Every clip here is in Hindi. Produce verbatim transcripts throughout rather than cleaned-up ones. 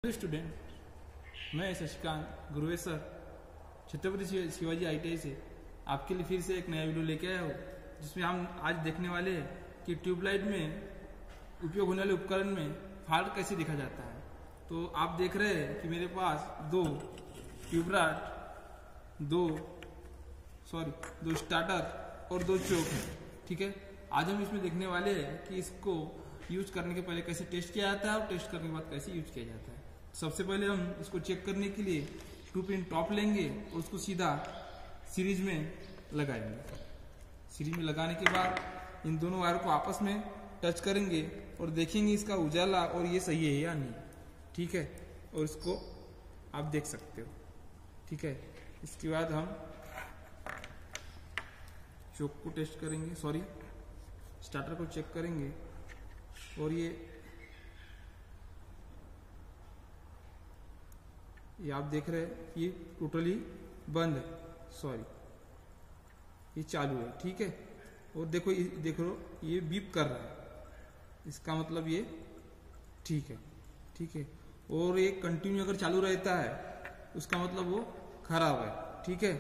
स्टूडेंट, मैं Shashikant Guruve sir Chhatrapati Shivaji I T I से आपके लिए फिर से एक नया वीडियो लेके आया हूँ, जिसमें हम आज देखने वाले हैं कि ट्यूबलाइट में उपयोग होने वाले उपकरण में फॉल्ट कैसे देखा जाता है। तो आप देख रहे हैं कि मेरे पास दो ट्यूबलाइट, दो सॉरी दो स्टार्टर और दो चोक है। ठीक है, आज हम इसमें देखने वाले हैं कि इसको यूज करने के पहले कैसे टेस्ट किया जाता है और टेस्ट करने के बाद कैसे यूज किया जाता है। सबसे पहले हम इसको चेक करने के लिए टू पिन टॉप लेंगे और उसको सीधा सीरीज में लगाएंगे। सीरीज में लगाने के बाद इन दोनों वायर को आपस में टच करेंगे और देखेंगे इसका उजाला और ये सही है या नहीं। ठीक है, और इसको आप देख सकते हो। ठीक है, इसके बाद हम चोक को टेस्ट करेंगे, सॉरी स्टार्टर को चेक करेंगे और ये ये आप देख रहे हैं ये टोटली बंद है, सॉरी ये चालू है। ठीक है, और देखो ये देखो ये बीप कर रहा है, इसका मतलब ये ठीक है। ठीक है, और ये कंटिन्यू अगर चालू रहता है उसका मतलब वो खराब है। ठीक है,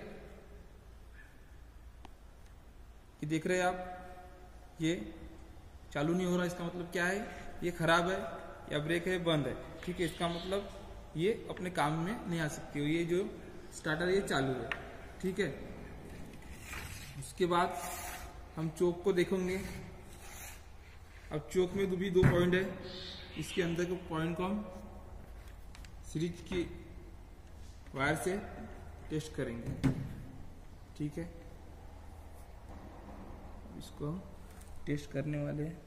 ये देख रहे हैं आप ये चालू नहीं हो रहा, इसका मतलब क्या है, ये खराब है या ब्रेक है बंद है। ठीक है, इसका मतलब ये अपने काम में नहीं आ सकती है। ये जो स्टार्टर ये चालू है। ठीक है, उसके बाद हम चोक को देखेंगे। अब चोक में भी दो पॉइंट है, इसके अंदर के पॉइंट को हम सीरीज की वायर से टेस्ट करेंगे। ठीक है, इसको हम टेस्ट करने वाले हैं।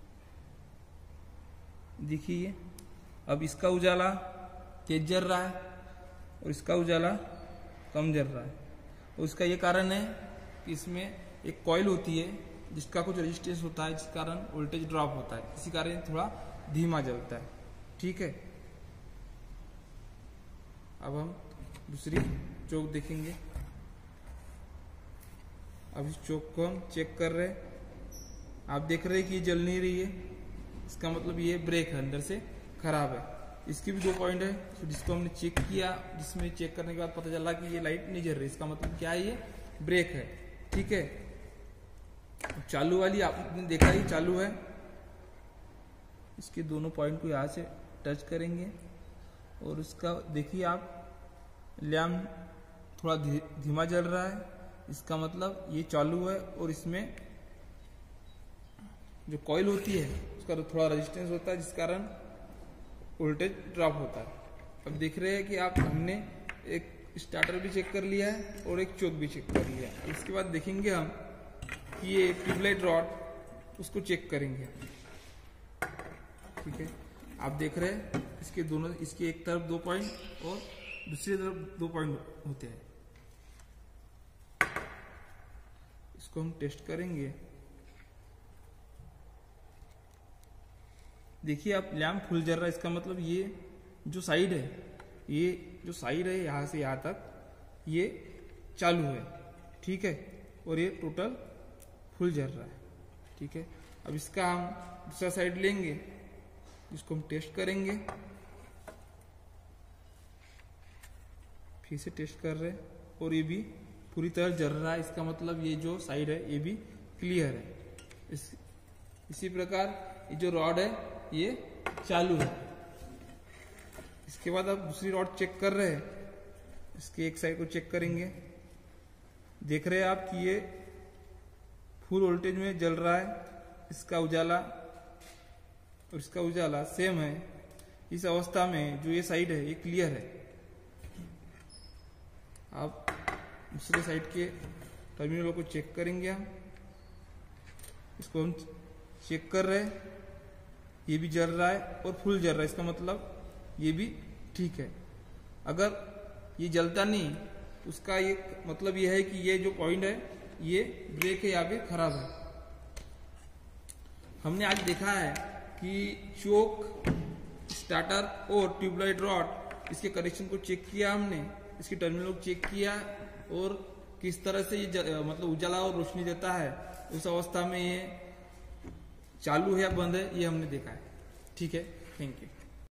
देखिए अब इसका उजाला तेज जल रहा है और इसका उजाला कम जल रहा है। और इसका ये कारण है कि इसमें एक कॉइल होती है जिसका कुछ रेजिस्टेंस होता है, जिस कारण वोल्टेज ड्रॉप होता है, इसी कारण थोड़ा धीमा जलता है। ठीक है, अब हम दूसरी चोक देखेंगे। अब इस चोक को हम चेक कर रहे हैं। आप देख रहे हैं कि ये जल नहीं रही है, इसका मतलब ये ब्रेक है, अंदर से खराब है। इसकी भी दो पॉइंट है, तो जिसको हमने चेक किया, जिसमें चेक करने के बाद पता चला कि ये लाइट नहीं जल रही, इसका मतलब क्या है, ये ब्रेक है। ठीक है, चालू वाली आपने देखा ही चालू है। इसके दोनों पॉइंट को यहाँ से टच करेंगे और उसका देखिए आप लैम्प थोड़ा धी, धीमा जल रहा है, इसका मतलब ये चालू है और इसमें जो कॉइल होती है उसका थोड़ा रेजिस्टेंस होता है, जिस कारण वोल्टेज ड्रॉप होता है। अब देख रहे हैं कि आप हमने एक स्टार्टर भी चेक कर लिया है और एक चोक भी चेक कर लिया है। इसके बाद देखेंगे हम कि ये ट्यूबलाइट रॉड, उसको चेक करेंगे। ठीक है, आप देख रहे हैं इसके दोनों, इसके एक तरफ दो पॉइंट और दूसरी तरफ दो पॉइंट होते हैं। इसको हम टेस्ट करेंगे। देखिए आप लैम्प फुल जल रहा है, इसका मतलब ये जो साइड है, ये जो साइड है यहां से यहां तक ये चालू है। ठीक है, और ये टोटल फुल जल रहा है। ठीक है, अब इसका हम दूसरा साइड लेंगे, इसको हम टेस्ट करेंगे। फिर से टेस्ट कर रहे हैं और ये भी पूरी तरह जल रहा है, इसका मतलब ये जो साइड है ये भी क्लियर है। इस, इसी प्रकार ये जो रॉड है ये चालू है। इसके बाद आप दूसरी रॉड चेक कर रहे हैं, इसके एक साइड को चेक करेंगे। देख रहे हैं आप कि ये फुल वोल्टेज में जल रहा है, इसका उजाला और इसका उजाला सेम है। इस अवस्था में जो ये साइड है ये क्लियर है। आप दूसरे साइड के टर्मिनल को चेक करेंगे। हम इसको हम चेक कर रहे हैं, ये भी जल रहा है और फुल जल रहा है, इसका मतलब ये भी ठीक है। अगर ये जलता नहीं, उसका ये मतलब ये है कि ये जो पॉइंट है ये ब्रेक है या फिर खराब है। हमने आज देखा है कि चोक, स्टार्टर और ट्यूबलाइट रॉड, इसके कनेक्शन को चेक किया हमने, इसके टर्मिनल को चेक किया और किस तरह से ये मतलब उजाला और रोशनी देता है, उस अवस्था में ये चालू है या बंद है, ये हमने देखा है। ठीक है, थैंक यू।